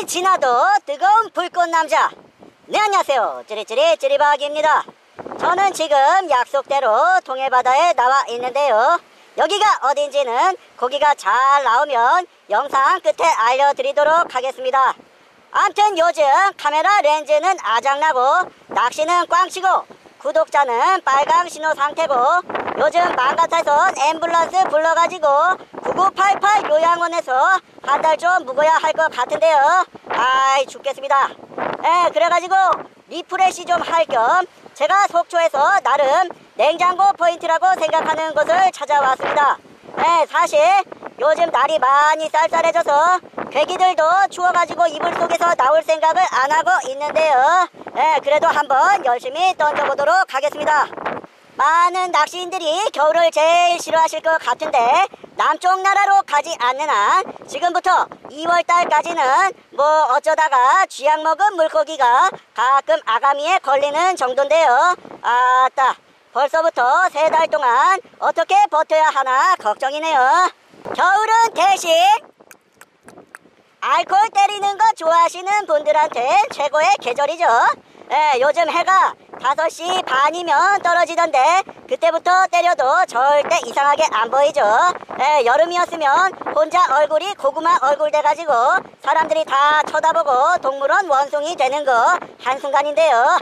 지나도 뜨거운 불꽃남자. 네, 안녕하세요. 찌리찌리 찌리박입니다. 저는 지금 약속대로 동해바다에 나와 있는데요. 여기가 어딘지는 고기가 잘 나오면 영상 끝에 알려드리도록 하겠습니다. 암튼 요즘 카메라 렌즈는 아작나고 낚시는 꽝치고 구독자는 빨강 신호 상태고 요즘 맘 같아선 앰뷸런스 불러가지고 9988 요양원에서 한 달 좀 묵어야 할 것 같은데요. 아이 죽겠습니다. 그래가지고 리프레시 좀 할 겸 제가 속초에서 나름 냉장고 포인트라고 생각하는 곳을 찾아왔습니다. 사실 요즘 날이 많이 쌀쌀해져서 괴기들도 추워가지고 이불 속에서 나올 생각을 안 하고 있는데요. 그래도 한번 열심히 던져보도록 하겠습니다. 많은 낚시인들이 겨울을 제일 싫어하실 것 같은데 남쪽 나라로 가지 않는 한 지금부터 2월달까지는 뭐 어쩌다가 쥐약 먹은 물고기가 가끔 아가미에 걸리는 정도인데요. 아따, 벌써부터 3달 동안 어떻게 버텨야 하나 걱정이네요. 겨울은 대신 알코올 때리는 거 좋아하시는 분들한테 최고의 계절이죠. 요즘 해가 5시 반이면 떨어지던데 그때부터 때려도 절대 이상하게 안 보이죠. 여름이었으면 혼자 얼굴이 고구마 얼굴 돼가지고 사람들이 다 쳐다보고 동물원 원숭이 되는 거 한순간인데요.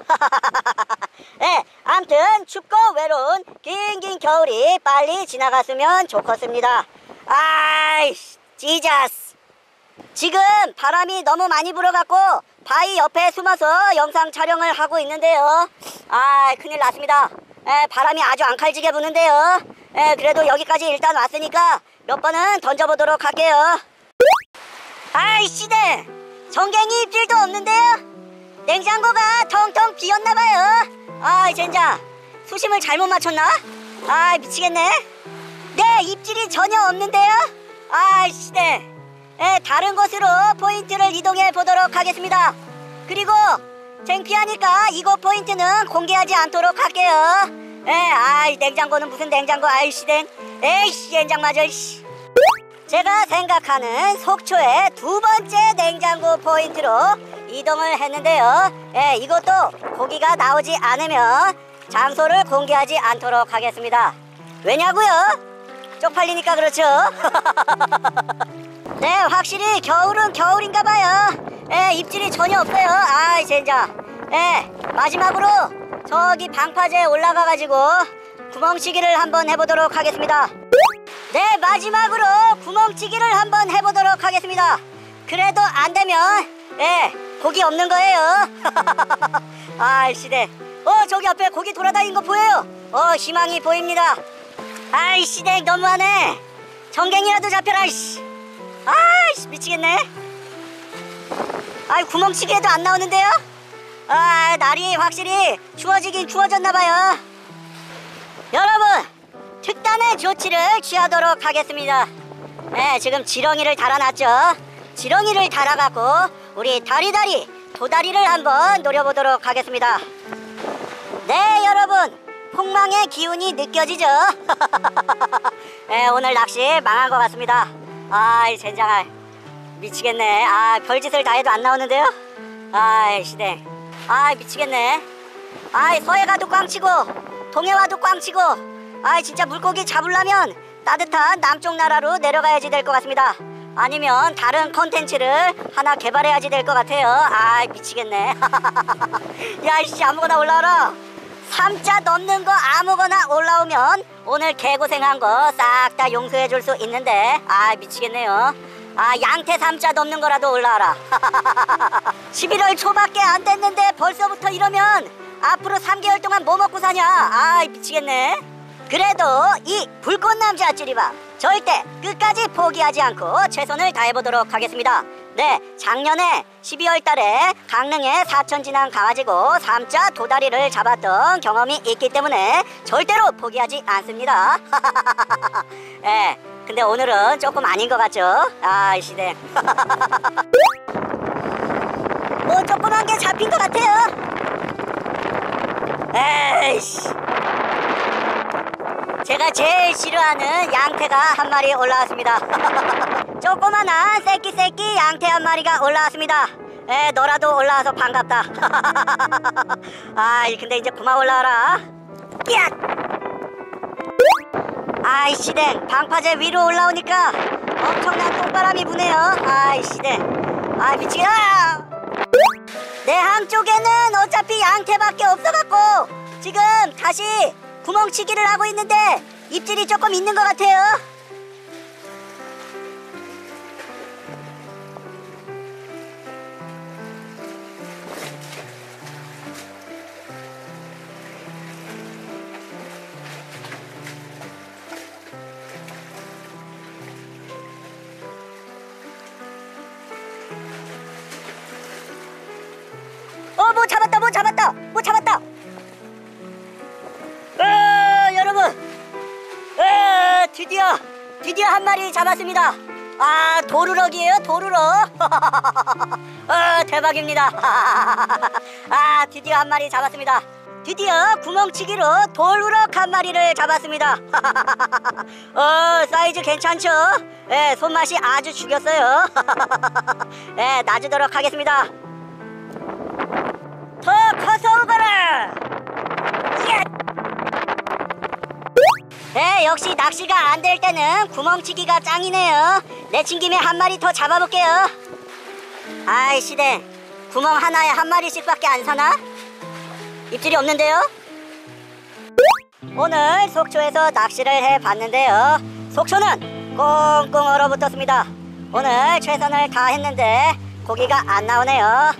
암튼 춥고 외로운 긴긴 겨울이 빨리 지나갔으면 좋겠습니다. 아이 지자스. 지금 바람이 너무 많이 불어갖고 바위 옆에 숨어서 영상 촬영을 하고 있는데요. 큰일 났습니다. 바람이 아주 앙칼지게 부는데요. 그래도 여기까지 일단 왔으니까 몇 번은 던져보도록 할게요. 아이씨네, 전갱이 입질도 없는데요. 냉장고가 텅텅 비었나봐요. 젠장, 수심을 잘못 맞췄나? 미치겠네. 네, 입질이 전혀 없는데요. 아이씨네, 다른 곳으로 포인트를 이동해 보도록 하겠습니다. 그리고 창피하니까 이곳 포인트는 공개하지 않도록 할게요. 냉장고는 무슨 냉장고. 아이씨댕, 에이씨 젠장 맞아. 제가 생각하는 속초의 2번째 냉장고 포인트로 이동을 했는데요. 이것도 고기가 나오지 않으면 장소를 공개하지 않도록 하겠습니다. 왜냐고요? 쪽팔리니까 그렇죠. 네, 확실히 겨울은 겨울인가봐요. 입질이 전혀 없어요. 젠장. 마지막으로 저기 방파제에 올라가가지고 구멍치기를 한번 해보도록 하겠습니다. 네, 마지막으로 구멍치기를 한번 해보도록 하겠습니다. 그래도 안되면 고기 없는 거예요. 아이씨네, 저기 앞에 고기 돌아다니는 거 보여요. 희망이 보입니다. 아이씨네, 너무하네. 전갱이라도 잡혀라. 미치겠네. 구멍치기에도 안 나오는데요. 날이 확실히 추워지긴 추워졌나봐요. 여러분, 특단의 조치를 취하도록 하겠습니다. 지금 지렁이를 달아놨죠. 지렁이를 달아갖고 우리 다리다리 도다리를 한번 노려보도록 하겠습니다. 네, 여러분, 폭망의 기운이 느껴지죠. 오늘 낚시 망한 것 같습니다. 젠장아, 미치겠네. 별짓을 다 해도 안 나오는데요. 시대. 미치겠네. 서해가도 꽝치고 동해와도 꽝치고 진짜 물고기 잡으려면 따뜻한 남쪽 나라로 내려가야지 될 것 같습니다. 아니면 다른 컨텐츠를 하나 개발해야지 될 것 같아요. 미치겠네. 야이씨, 아무거나 올라와라. 3자 넘는 거 아무거나 올라오면 오늘 개고생한 거 싹 다 용서해 줄 수 있는데 미치겠네요. 양태 3자 넘는 거라도 올라와라. 11월 초밖에 안 됐는데 벌써부터 이러면 앞으로 3개월 동안 뭐 먹고 사냐. 미치겠네. 그래도 이 불꽃남자 찌리박 절대 끝까지 포기하지 않고 최선을 다해보도록 하겠습니다. 네, 작년에 12월 달에 강릉에 사천 지난 가가지고 3자 도다리를 잡았던 경험이 있기 때문에 절대로 포기하지 않습니다. 근데 오늘은 조금 아닌 것 같죠? 시대. 뭐 조그만 게 잡힌 것 같아요. 에이씨. 제가 제일 싫어하는 양태가 한 마리 올라왔습니다. 조그만한 새끼 양태 한 마리가 올라왔습니다. 너라도 올라와서 반갑다. 근데 이제 그만 올라와라. 야! 아이씨댕, 방파제 위로 올라오니까 엄청난 똥바람이 부네요. 아이씨댕, 미치겠다. 내 항 쪽에는 어차피 양태밖에 없어갖고 지금 다시 구멍치기를 하고 있는데 입질이 조금 있는 것 같아요. 뭐 잡았다. 여러분, 드디어 한 마리 잡았습니다. 도루럭이에요, 도루럭. 대박입니다. 드디어 한 마리 잡았습니다. 드디어 구멍치기로 도루럭 한 마리를 잡았습니다. 사이즈 괜찮죠? 손맛이 아주 죽였어요. 놔주도록 하겠습니다. 더 커서 오거라. 역시 낚시가 안 될 때는 구멍치기가 짱이네요. 내친 김에 한 마리 더 잡아볼게요. 아이씨댕, 구멍 하나에 한 마리씩밖에 안 사나? 입질이 없는데요? 오늘 속초에서 낚시를 해봤는데요. 속초는 꽁꽁 얼어붙었습니다. 오늘 최선을 다했는데 고기가 안 나오네요.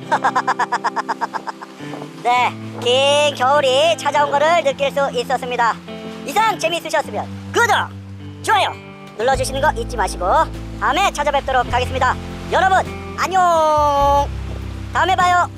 네, 긴 겨울이 찾아온 거를 느낄 수 있었습니다. 이상 재미있으셨으면 구독, 좋아요 눌러주시는 거 잊지 마시고 다음에 찾아뵙도록 하겠습니다. 여러분 안녕. 다음에 봐요.